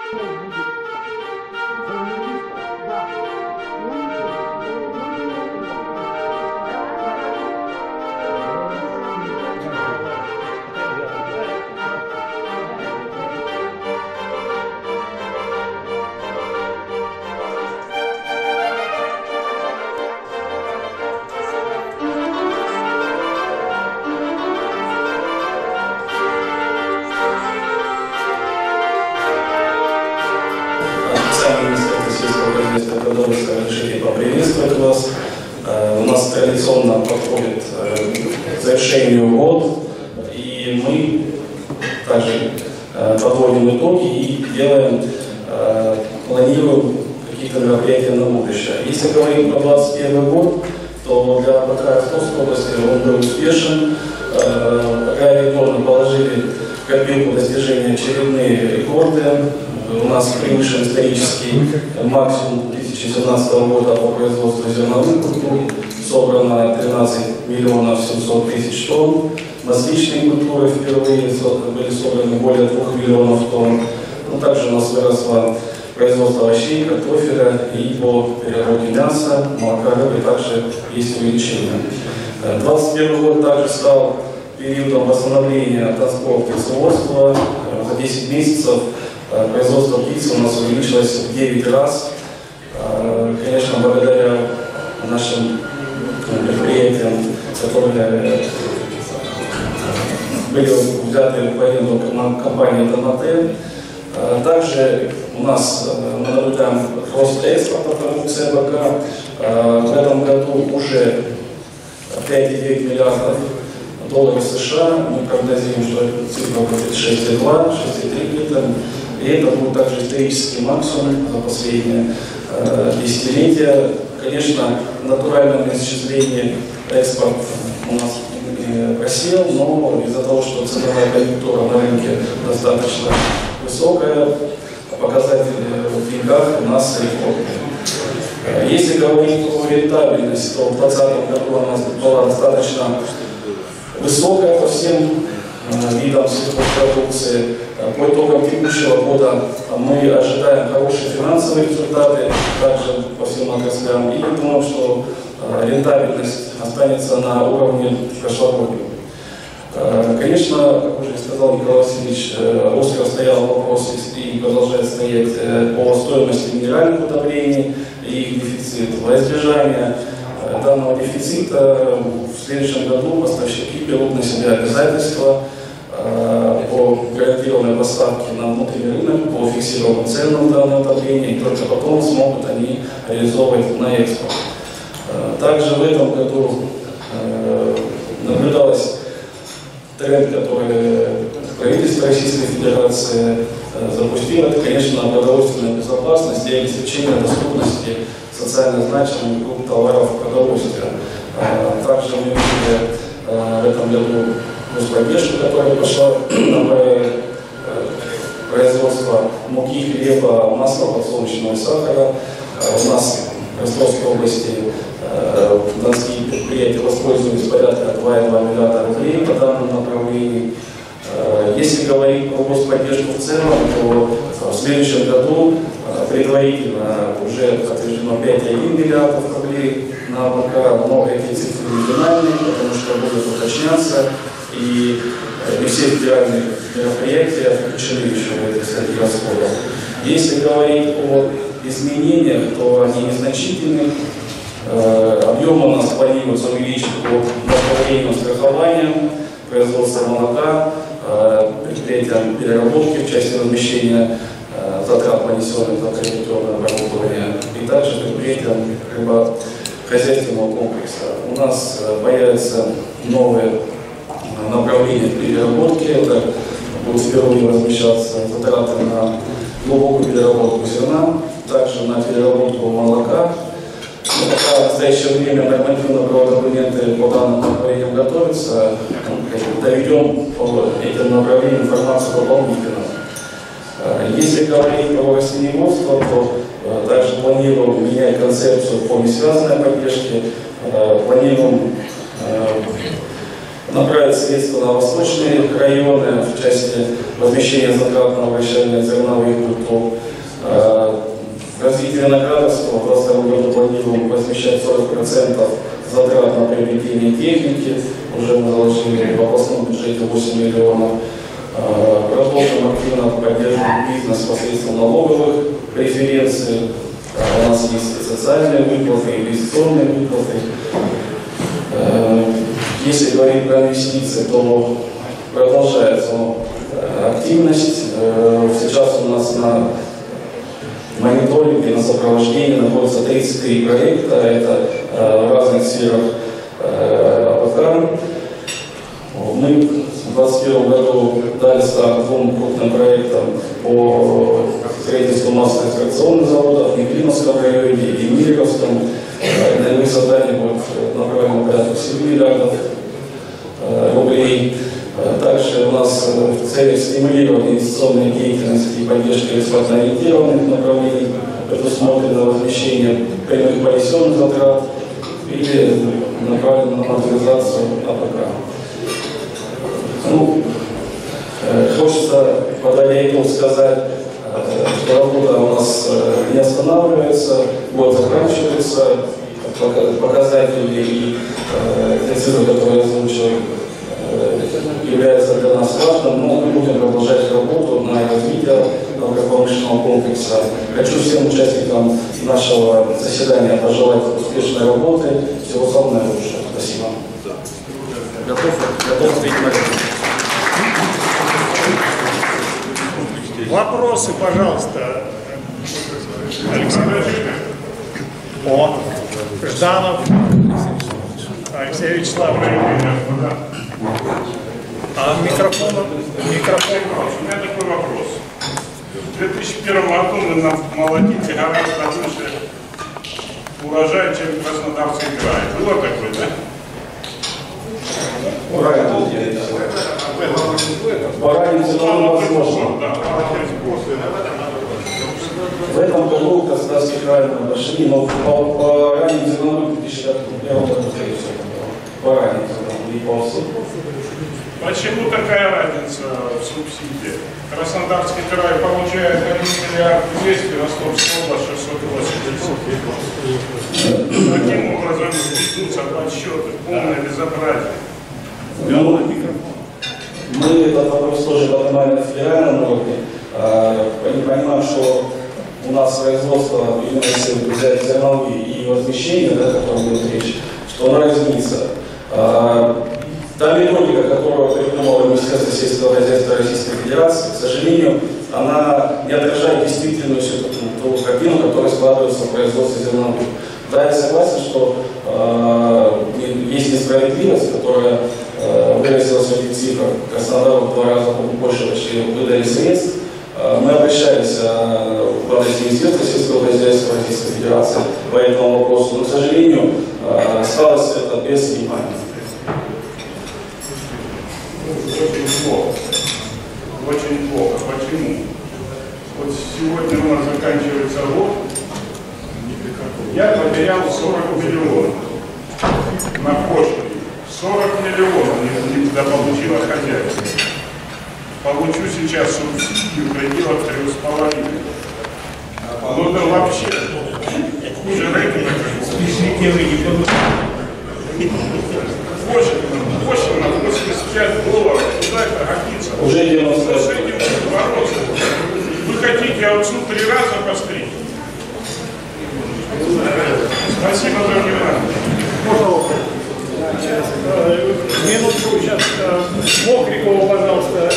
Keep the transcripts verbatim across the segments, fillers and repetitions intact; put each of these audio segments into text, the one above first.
Разрешите поприветствовать вас. У нас традиционно подходит к завершению год, и мы также подводим итоги и делаем, планируем какие-то мероприятия на будущее. Если говорить про двадцать первый год, то для Бакаевской области он был успешен. Пока регионы положили в копилку достижения очередные рекорды. У нас превышен исторический максимум две тысячи семнадцатого года по производству зерновых культур. Собрано тринадцать миллионов семьсот тысяч тонн. Масличные культуры впервые были собраны более двух миллионов тонн. Ну, также у нас выросло производство овощей, картофеля и по переработке мяса, молока, рыбы также есть увеличение. двадцать первый год также стал периодом восстановления транспорта и производства. За десять месяцев производство птицы у нас увеличилось в девять раз. Конечно, благодаря нашим предприятиям, которые были взяты в аренду компании «Донатель». Также у нас мы наблюдаем рост экспорта продукции БК. В этом году уже пять и девять миллиардов долларов США. Мы прогнозируем, что цифра будет шесть и два, шесть и три где-то. И это будет также исторический максимум за последние э, десятилетия. Конечно, натуральное исчисление экспорт у нас э, просел, но из-за того, что ценовая конъюнктура на рынке достаточно высокая, показатели в деньгах у нас рекордные. Если говорить о рентабельности, то в две тысячи двадцатом году она была достаточно высокая по всем видам сельхозпродукции. По итогам текущего года мы ожидаем хорошие финансовые результаты, также по всем отраслям, и думаю, что рентабельность останется на уровне прошлогоднего. Конечно, как уже сказал Николай Васильевич, остро стоял вопрос и продолжает стоять по стоимости минеральных удобрений и их дефицит. Во избежание данного дефицита в следующем году поставщики берут на себя обязательства по гарантированной поставке на внутренний рынок, по фиксированным ценам данного удобрения, и только потом смогут они реализовывать на экспорт. Также в этом году наблюдалось тренд, который правительство Российской Федерации запустило, это, конечно, продовольственная безопасность и обеспечение доступности социально значимых групп товаров продовольствия. Также мы видели в этом году поддержку, которая пошла на производство муки, хлеба, масла, подсолнечного и сахара. У нас в Ростовской области донские предприятия воспользовались порядка два и два миллиарда рублей по данному направлению. Если говорить про господдержку в целом, то в следующем году предварительно уже подтверждено пять и один миллиардов рублей на АБК, но эти цифры региональные, потому что будут уточняться, и не все федеральные мероприятия включены еще в этой статье расходов. Если говорить о изменениях, то они незначительны. Объем у нас планируется увеличить по направлению страхования, производства молока, предприятиям переработки в части размещения затрат, понесенных за кредитное оборудование, и также предприятиям рыбохозяйственного комплекса. У нас появятся новые направления переработки. Это будут впервые размещаться затраты на глубокую переработку зерна, также на переработку молока. Но пока в настоящее время нормативно-правовые документы по данным направлениям готовятся, доведем по этим направлениям информацию дополнительно. Если говорить про растениеводство, то также планируем менять концепцию по несвязанной поддержке, планируем направить средства на восточные районы в части возмещения затрат на выращивание зерновых культур. В развитии виноградарства в двадцать втором году планируем возмещать сорок процентов затрат на приобретение техники. Уже мы заложили в областном бюджете восемь миллионов. Продолжим активно поддерживать бизнес посредством налоговых преференций. У нас есть и социальные выплаты, и инвестиционные выплаты. Если говорить про инвестиции, то продолжается активность. Сейчас у нас на мониторинге, на сопровождении находится тридцать три проекта. Это в разных сферах АПК. Мы в двадцать первом году дали старт двум крупным проектам по строительству массовых тракционных заводов в Неклиновском районе и Мириковском. На них задание будет направлено порядка семи миллиардов рублей. Также у нас в целях стимулирования инвестиционной деятельности и поддержки экспортно-ориентированных направлений предусмотрено возмещение прямых понесенных затрат или направлено на модернизацию АПК. Ну, хочется подать итог сказать, что работа у нас не останавливается, год заканчивается, показатели и те цифры, которые я озвучил, является для нас важным, но мы будем продолжать работу на развитие агропромышленного комплекса. Хочу всем участникам нашего заседания пожелать успешной работы. Всего самого наилучшего. Спасибо. Готов, готов ответить на это. Вопросы, пожалуйста. Александр. О, Жданов. Алексей Вячеславович. А микрофон? Микрофон. У меня такой вопрос. В две тысячи первом году вы нам молодите гораздо выше урожай, чем Краснодарский край. Было такое, да? Пораниться невозможно. В этом году Краснодарский край пошли, но по ранним зерновым в две тысячи первом году пораниться и по всему. Почему такая разница в субсидиях? Краснодарский край получает один миллиард двести, Ростовская область шестьсот восемьдесят. Таким образом ведутся подсчеты, полное безобразие. Ну, мы этот вопрос тоже поднимали на федеральном уровне. Понимаем, что у нас производство, именно если взять зерновые и возмещение, да, о котором идет речь, что он разнится. Та методика, которую придумала Министерство сельского хозяйства Российской Федерации, к сожалению, она не отражает действительную всю ту, ту картину, которая складывается в производстве зерновых. Да, я согласен, что э, есть несправедливость, которая э, выразилась в этих цифрах. Краснодару в два раза больше почти выдали средств. Э, мы обращались э, в адрес Министерства сельского хозяйства Российской Федерации по этому вопросу, но, к сожалению, э, осталось это без внимания. Очень плохо. Очень плохо. Почему? Вот сегодня у нас заканчивается год. Я потерял сорок миллионов на пошлине. сорок миллионов не получило хозяйство. Получу сейчас субсидию в пределах трех с половиной. Ну да вообще. Хуже рынка. Пошлина восемьдесят пять долларов. Куда это годится? Уже девяносто. Вы хотите овцу три раза постричь? Спасибо за внимание. Пожалуйста. Минутку сейчас. Мокрикова, пожалуйста.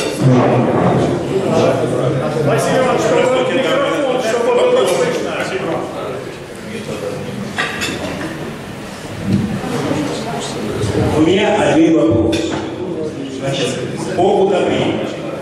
Василий Иванович, чтобы микрофон, чтобы было слышно. Спасибо. У меня один вопрос. Значит, по удобрению.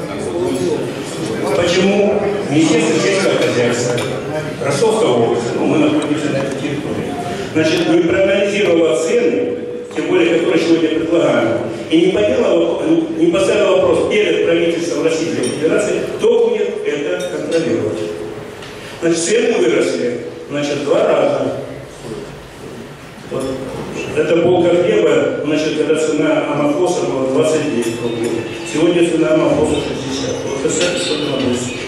Почему Министерство сельского хозяйства Ростовской области, ну, мы находимся на этой территории, значит, не проанализировало цены, тем более, которые сегодня предлагаем, и не, подняла, не поставила вопрос перед правительством Российской Федерации, кто будет это контролировать. Значит, цены выросли, значит, два раза. Вот. Это булка хлеба, значит, когда цена амофоса была двадцать девять рублей. Сегодня цена амофоса шестьдесят. Вот представьте, что это надо стоить.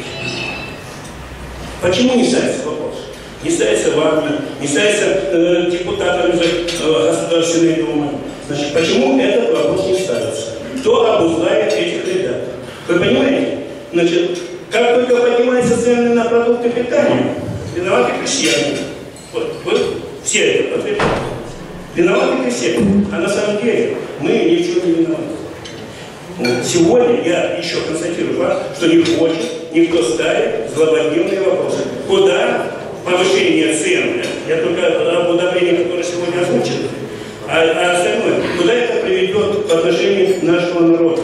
Почему не ставится вопрос? Не ставится вами, не ставится э, депутатами э, Государственной Думы. Значит, почему этот вопрос не ставится? Кто обуздает этих ребят? Вы понимаете? Значит, как только поднимаются цены на продукты питания, виноваты крестьяне. Вот, вы все это ответили. Виноваты крестьяне. А на самом деле мы ни в чем не виноваты. Вот. Сегодня я еще констатирую факт, что не хочет никто ставить злободневные вопросы. Куда повышение цен? Я только об удобрениях, которые сегодня озвучены. А, а остальное, куда это приведет по отношению нашего народа?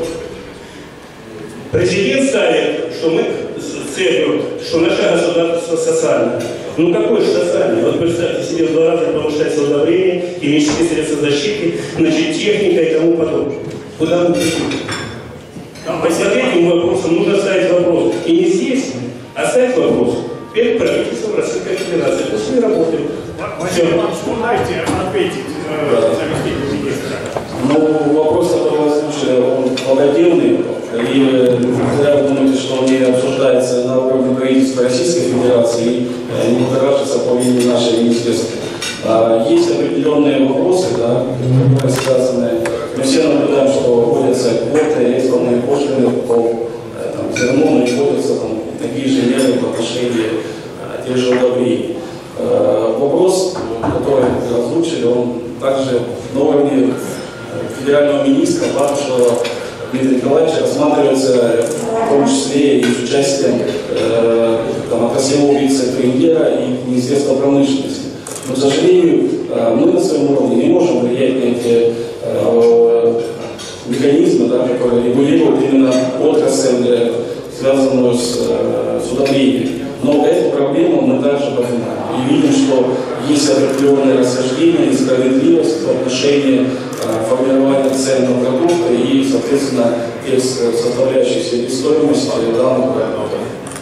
Президент ставит, что мы с целью, что наше государство социальное. Ну какое же социальное? Вот представьте себе, в два раза повышается удобрение, химические средства защиты, значит, техника и тому подобное. Куда мы придем? Посмотрите, мой вопрос, нужно ставить вопрос. И не здесь, а ставить вопрос перед правительством Российской Федерации. Пусть мы работаем. Василий Иванович, вы дайте ответить заместителю министра. Ну, вопрос, который вы озвучили, он благодетельный. И когда вы думаете, что он не обсуждается на уровне правительства Российской Федерации и не будоражится по линии нашей министерства. Есть определенные вопросы, да, которые связаны. Мы все наблюдаем, что вводятся квоты, экспортные пошлины по там, зерну, но и вводятся там, такие же меры в отношении а, тех же удобрений. А, вопрос, который вы озвучили, он также на уровне федерального министра Павлова Дмитрия Николаевича рассматривается в том числе и с участием э, там, отраслевого вице-премьера и Министерства промышленности. Но, к сожалению, э, мы на своем уровне не можем влиять на эти э, механизмы, да, которые регулируют именно отрасль, связанную с, э, с удобрением. Но эту проблему мы также понимаем. И видим, что есть определенные расхождения и справедливость в отношении э, формирования цен на продукты и, соответственно, тех составляющих себестоимости данных продуктов.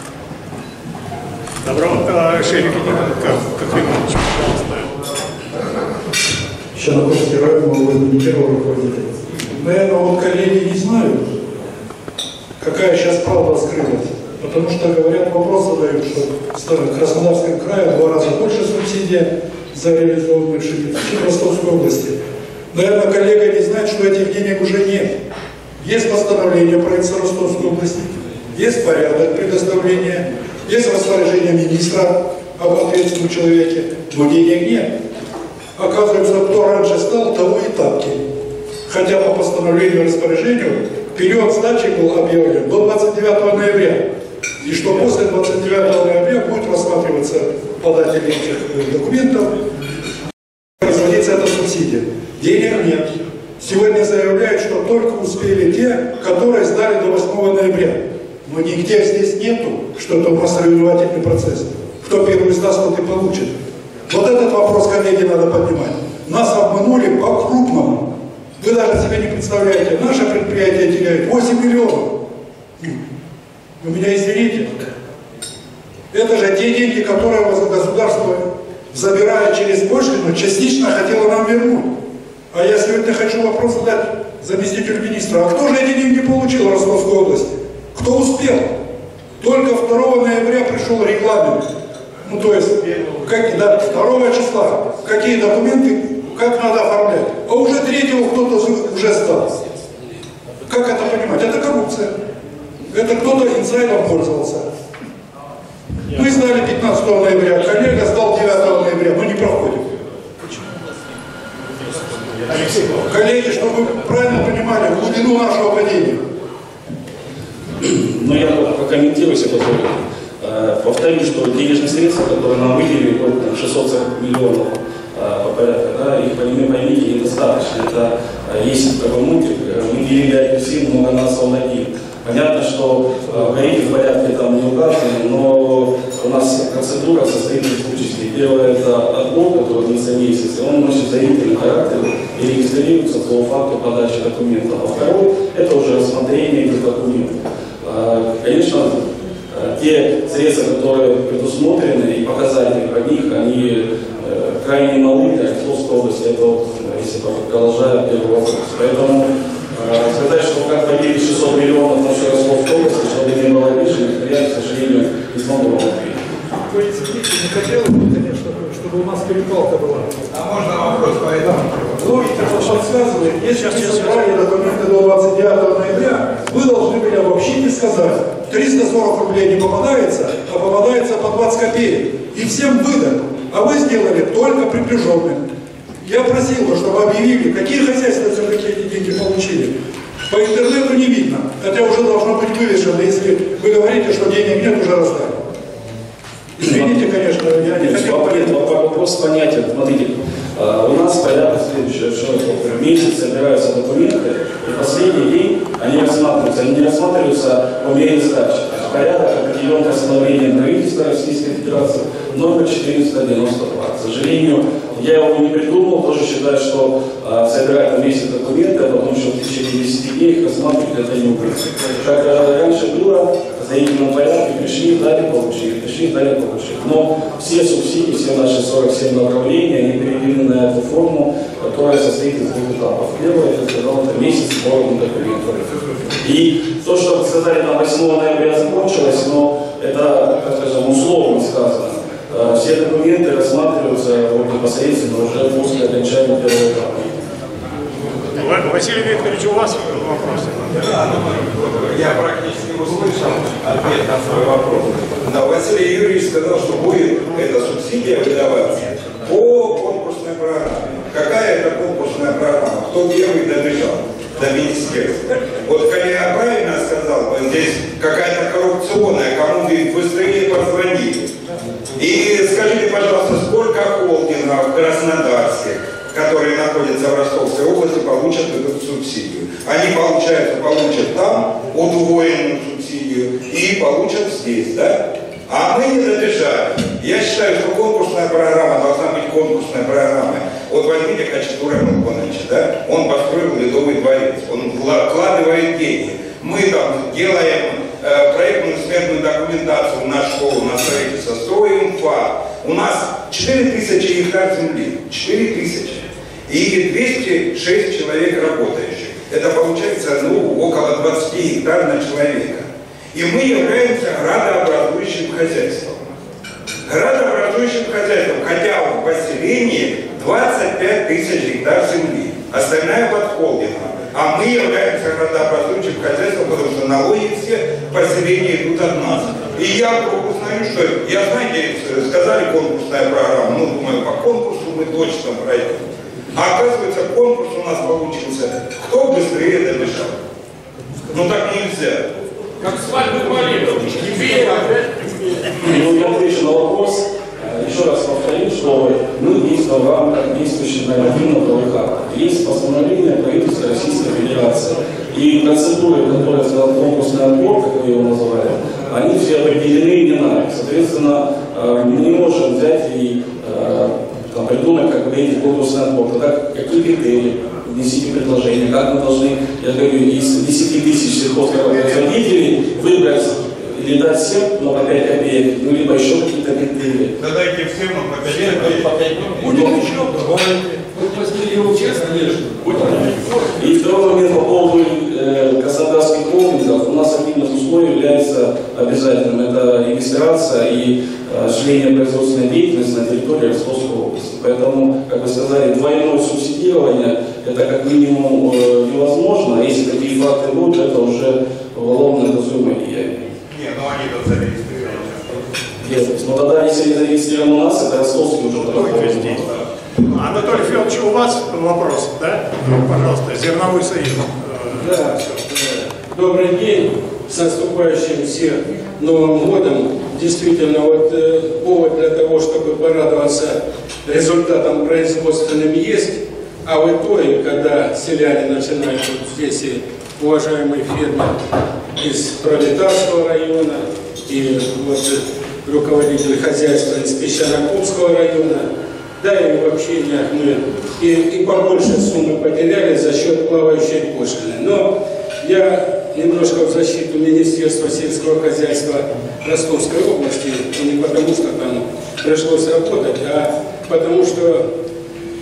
Добро, Шерик, как, как Иванович, Еще на курсе не первого руководителя. Наверное, вот коллеги не знают, какая сейчас правда скрылась. Потому что, говорят, вопрос задают, что в Краснодарском крае в два раза больше субсидий за реализованную пшеницу, чем в Ростовской области. Наверное, коллега не знает, что этих денег уже нет. Есть постановление правительства Ростовской области, есть порядок предоставления, есть распоряжение министра об ответственном человеке, но денег нет. Оказывается, кто раньше стал, того и тапки. Хотя по постановлению и распоряжению период сдачи был объявлен до двадцать девятого ноября. И что после двадцать девятого ноября будет рассматриваться податель этих документов, производиться эта субсидия. Денег нет. Сегодня заявляют, что только успели те, которые сдали до восьмого ноября. Но нигде здесь нету, что это у нас соревновательный процесс. Кто первый сдаст, тот и получит. Вот этот вопрос, коллеги, надо поднимать. Нас обманули по-крупному. Вы даже себе не представляете, наше предприятие теряет восемь миллионов. Вы меня извините. Это же те деньги, которые государство, забирая через пошлину, частично хотело нам вернуть. А я сегодня хочу вопрос задать заместителю министра. А кто же эти деньги получил в Ростовской области? Кто успел? Только второго ноября пришел регламент. Ну то есть, как, да, второго числа. Какие документы, как надо оформлять. А уже третьего кто-то уже сдал. Как это понимать? Это коррупция. Это кто-то инсайдом пользовался. Мы сдали пятнадцатого ноября, коллега сдал девятого ноября, мы не проходим. Коллеги, чтобы вы правильно понимали глубину нашего падения. Ну, я прокомментирую, если позволите. Повторю, что денежные средства, которые нам выделили, шестьсот сорок миллионов по порядку, да, их, поймите, недостаточно. Это есть такой мультик, мы делили апельсин, много нас он один. Понятно, что тарифы в порядке там не указаны, но у нас процедура состоит из двух частей. Первое – это отбор, который длится месяц, и он носит доверительный характер и регистрируется по факту подачи документов. А второе – это уже рассмотрение этих документов. Конечно, те средства, которые предусмотрены и показатели по них, они крайне малы для Ростовской области. Это вот если продолжая первый вопрос. Поэтому э, сказать, что как добились шестьсот миллионов на всю Ростовскую область, чтобы не было лишних, я, к сожалению, не смогу вам ответить. Вы действительно не хотелось бы, конечно, чтобы у нас перепалка была. А можно вопрос по этому? Логика подсказывает, если вы собрали документы до двадцать девятого ноября, вы должны были вообще не сказать. триста сорок рублей не попадается, а попадается по двадцать копеек. И всем выдано. А вы сделали только приближенным. Я просил бы, чтобы объявили, какие хозяйства все-таки эти деньги получили. По интернету не видно. Хотя уже должно быть вывешено, если вы говорите, что денег нет, уже раздали. Извините, конечно, я не хотел... Вопрос понятен. Смотрите, у нас порядок следующий, что в месяц собираются документы, и последний день они рассматриваются. Они не рассматриваются по мере сдачи. Порядок определен постановлением правительства Российской Федерации номер четыреста девяносто два. К сожалению, я его не придумал, тоже считаю, что э, собирать на месяц документы, а потом еще в течение десяти дней их рассматривать, это не укрыть. Как э, раньше было, в заявленном порядке пришли, дали, получили, пришли, дали, получили. Но все субсидии, все наши сорок семь направлений, они переведены на эту форму, которая состоит из двух этапов. Первый, это, сказал, это месяц сбора документов. И то, что вы сказали, там восьмого ноября закончилось, но это, как скажем, условно сказано. Все документы рассматриваются вот, непосредственно уже после окончания первого этапа. Василий Викторович, у вас вопросы? Да, ну, я практически услышал ответ на свой вопрос. Но Василий Юрьевич сказал, что будет эта субсидия выдаваться по конкурсной программе. Какая это конкурсная программа? Кто первый добежал до министерства? Вот коллега правильно сказал, здесь какая-то коррупционная, кому быстрее позвонили. И скажите, пожалуйста, сколько холдингов краснодарских, которые находятся в Ростовской области, получат эту субсидию? Они, получается, получат там удвоенную субсидию и получат здесь, да? А мы не добежали. Я считаю, что конкурсная программа должна быть конкурсной программой. Вот возьмите Хачатура Мухоновича, да? Он построил Ледовый дворец, он вкладывает деньги. Мы там делаем э, проектную сметную документацию на школу, на строительство, строим ФА. У нас четыре тысячи гектар земли, четыре тысячи. И двести шесть человек работающих. Это получается ну, около двадцати гектар на человека. И мы являемся градообразующим хозяйством. Градообразующим хозяйством, хотя в поселении двадцать пять тысяч гектар земли, остальная под холдингом. А мы являемся градообразующим хозяйством, потому что налоги все в поселении идут от нас. И я вдруг узнаю, что, я знаете, сказали конкурсная программа, ну думаю, по конкурсу мы точно пройдем. А оказывается, конкурс у нас получился, кто быстрее добежал. Ну так нельзя. Как свадьбы малинов. Ну, я отвечу на вопрос. Еще раз повторю, что мы действуем в рамках действующих нормативно-правовых актов. Есть постановление правительства Российской Федерации. И процедуры, которые сказал конкурсный отбор, как вы его называли, они все определены не нами. Соответственно, мы не можем взять и там, придумать, как проводить конкурсный отбор. Тогда какие критерии? Внесите предложение, как мы должны, я говорю, из десяти тысяч сельхозпроизводителей выбрать или дать всем, но по пять копеек, ну либо еще какие-то критерии. Да дайте всем, но по пять копеек. Будем еще, давайте. И второй момент по поводу э, краснодарских холдингов. У нас одним из условий является обязательным это регистрация и э, осуществление производственной деятельности на территории Ростовской области. Поэтому, как вы сказали, двойное субсидирование это как минимум э, невозможно. А если такие факты будут, это уже уголовно наказуемое деяние. Не, ну они тут зарегистрированы. Yes. Но тогда, если не зарегистрирован у нас, это ростовский уже Только здесь. Анатолий Федорович, у вас вопрос, да? Ну, пожалуйста, зерновой союз. Да. Добрый день, с наступающим всех Новым годом. Действительно, вот э, повод для того, чтобы порадоваться результатам производственным есть, а в итоге, когда селяне начинают, вот здесь и уважаемый фермер из Пролетарского района, и вот руководитель хозяйства из Песчано-Кумского района, да и в общениях мы и, и побольше суммы потеряли за счет плавающей пошлины. Но я немножко в защиту Министерства сельского хозяйства Ростовской области, не потому что там пришлось работать, а потому что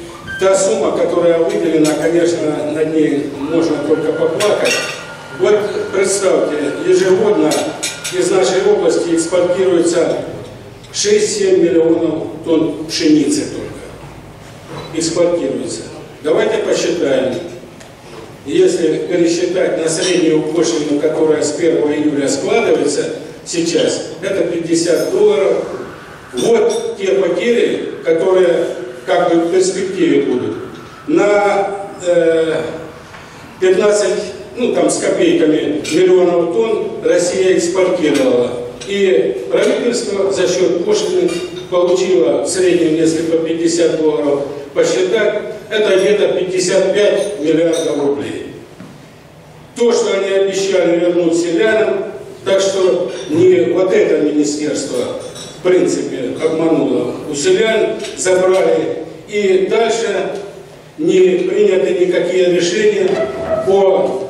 та сумма, которая выделена, конечно, над ней можно только поплакать. Вот представьте, ежегодно из нашей области экспортируется шесть-семь миллионов тонн пшеницы только. Экспортируется. Давайте посчитаем. Если пересчитать на среднюю пошлину, которая с первого июля складывается сейчас, это пятьдесят долларов. Вот те потери, которые как бы в перспективе будут. На э, пятнадцать, ну там с копейками миллионов тонн Россия экспортировала. И правительство за счет пошлины получило в среднем, если по пятьдесят долларов посчитать, это где-то пятьдесят пять миллиардов рублей. То, что они обещали вернуть селянам, так что не вот это министерство, в принципе, обмануло. У селян забрали, и дальше не приняты никакие решения по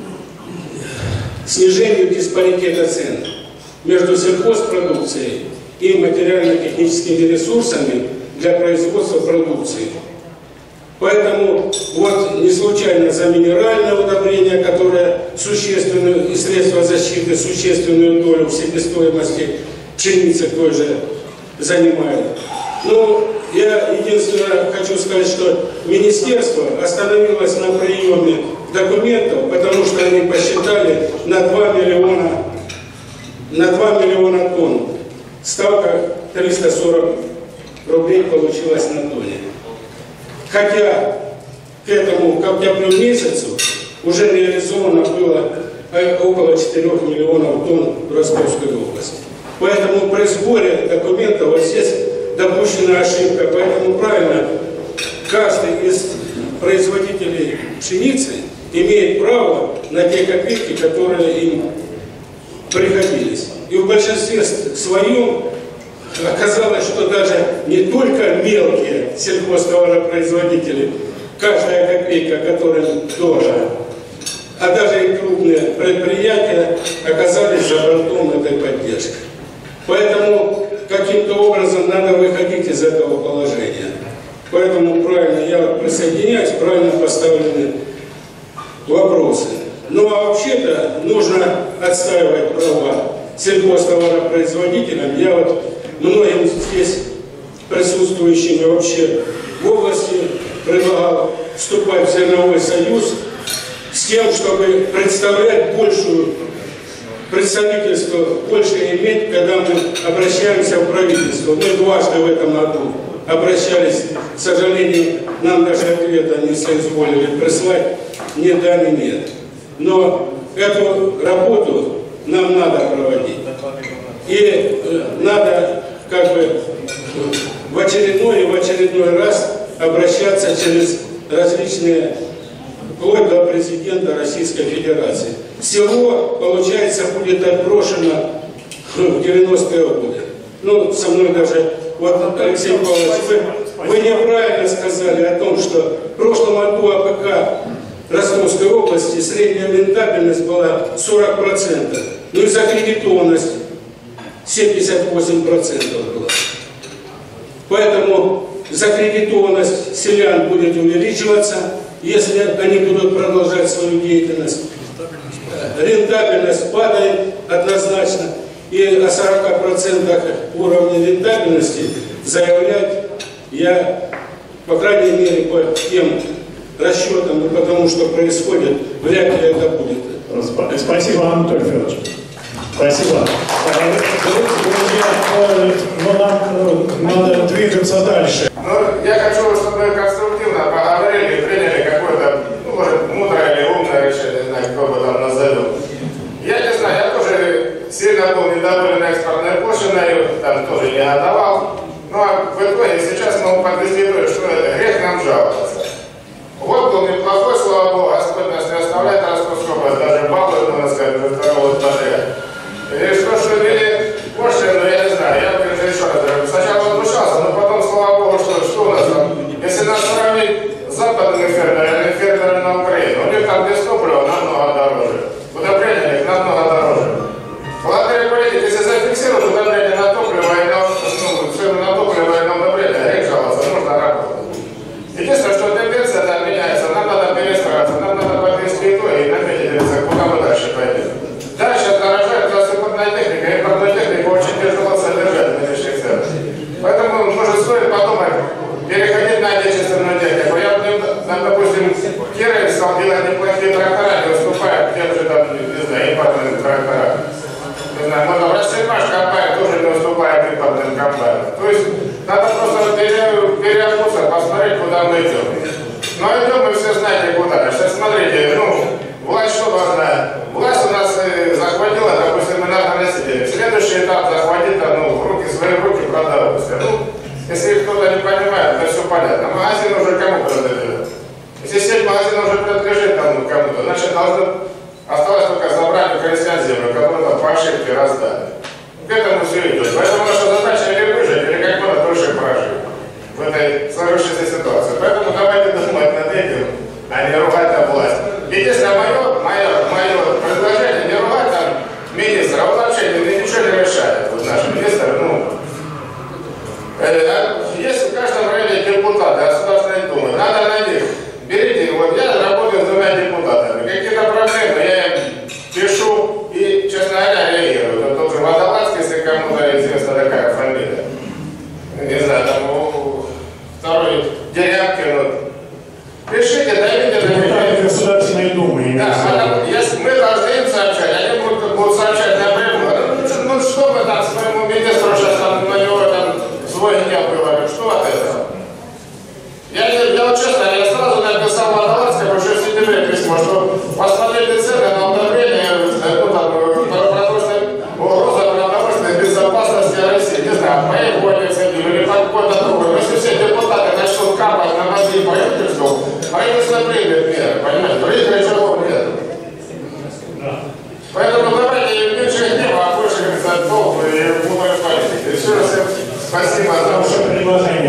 снижению диспаритета цен между сельхозпродукцией и материально-техническими ресурсами для производства продукции. Поэтому вот не случайно за минеральное удобрение, которое существенную, и средства защиты существенную долю в себестоимости пшеницы той же занимает. Ну, я единственное хочу сказать, что министерство остановилось на приеме документов, потому что они посчитали на два миллиона, на два миллиона тонн. Ставка триста сорок рублей получилась на тонне. Хотя к этому, к октябрю месяцу, уже реализовано было около четырёх миллионов тонн в Ростовской области. Поэтому при сборе документов вот здесь допущена ошибка. Поэтому правильно, каждый из производителей пшеницы имеет право на те копейки, которые им приходились. И в большинстве своем оказалось, что даже не только мелкие сельхозтоваропроизводители, каждая копейка, которым дорого, а даже и крупные предприятия оказались за бортом этой поддержки. Поэтому каким-то образом надо выходить из этого положения. Поэтому правильно, я присоединяюсь, правильно поставлены вопросы. Ну а вообще-то нужно отстаивать права сельхозтоваропроизводителям. Я вот многим здесь присутствующим и вообще в области предлагал вступать в зерновой союз с тем, чтобы представлять большую представительство, больше иметь, когда мы обращаемся в правительство. Мы дважды в этом году обращались, к сожалению, нам даже ответа не соизволили прислать ни да, ни нет. Но эту работу нам надо проводить. И э, надо как бы в очередной и в очередной раз обращаться через различные, вплоть до президента Российской Федерации. Всего, получается, будет отброшено в девяностые годы. Ну, со мной даже, вот, Алексей Павлович, вы, вы неправильно сказали о том, что в прошлом году АПК Ростовской области средняя рентабельность была сорок процентов, ну и закредитованность семьдесят восемь процентов была. Поэтому закредитованность селян будет увеличиваться, если они будут продолжать свою деятельность. Рентабельность падает однозначно, и о сорока процентах уровня рентабельности заявлять я, по крайней мере, по тем расчетам и потому, что происходит, вряд ли это будет. Спасибо, Анатолий Федорович. Спасибо. Друзья, но нам надо двигаться дальше. Ну, я хочу, чтобы мы конструктивно поговорили и приняли какое-то, ну, может, мудрое или умное решение, не знаю, как бы там назовем. Я не знаю, я тоже сильно был недоволен экспортной пошлиной, там тоже не отдавал. Ну, а в итоге сейчас мы подвести итог, что это грех нам жаловаться. Вот был неплохой, слава Богу, Господь нас не оставляет, Ростовскую область, даже балует, можно сказать, уже второго год подряд. И что, что ввели пошлину, я не знаю, я, конечно, еще раз говорю, сначала возмущался, но потом, слава Богу, что, что у нас там, если нас сравнить с западными фермерами, фермерами на Украине, у них там без топлива намного дороже, удобрения у них намного дороже. Благодаря политике, если зафиксируют удобрение на топливо и на, ну, цену на топливо и на удобрение, грех жаловаться, нужно работать. И Единственное, что тенденция там меняется, нам надо перестраиваться, нам надо подвести то и наметить, куда мы дальше пойдем. Дальше дорожает импортная техника, импортную технику очень тяжело содержать в нынешних ценах. Поэтому, может, стоит подумать, переходить на отечественную технику. Я, там, допустим, Кировец стал делать неплохие трактора, не уступает тем же, там, не знаю, импортным тракторам. Не знаю, но там Россельмаш компания тоже не уступает импортным компаниям. То есть, надо просто переобуться, посмотреть, куда мы идем. Но идем мы все знаете куда. Сейчас смотрите, ну, власть что должна? Власть у нас захватила, допустим, энергоносители. Следующий этап захватит, ну, в руки, свои руки продовольствие. Ну, если кто-то не понимает, это все понятно. Магазин уже кому принадлежит? Если сеть магазина уже принадлежит кому- кому-то, значит, должно осталось только забрать у крестьян землю, которую там по ошибке раздали. К этому все идет. Поэтому наша задача или выжить, или как можно дольше прожить в этой сложившейся ситуации. Поэтому давайте думать над этим, а не ругать на власть. Единственное, мое, мое, мое предложение не ругать там министра, он вообще ничего не решает. Вот наш министр, ну, э, есть в каждом районе депутаты Государственной Думы, надо на них. Берите, вот я работаю с двумя депутатами. Какие-то проблемы я им пишу и, честно говоря, реагирую. Вот тот же Водолазский, если кому-то известна такая фамилия. Не знаю, там у, второй Дерябкин. Вот. Пишите, дайте на меня. Государственной Думы. Да, а, если мы должны им сообщать, они будут, будут сообщать напрямую. Ну, ну что мы там своему министру сейчас там, на него там свой гнев говорим, что от этого? Я, я вот честно, я сразу написал Водолазскому еще в сентябре письмо, что посмотрели цены на удобрение, ну там, продовольственной угрозы продовольственной безопасности России. Не знаю, по моей воле ценим или по какой-то другой. Если все депутаты начнут капать на мозги правительству, правительство примет меры, понимаете? Других рычагов нет. Поэтому давайте меньше гнева, а больше за толку и мудрой политики. Еще раз всем спасибо за ваше предложение.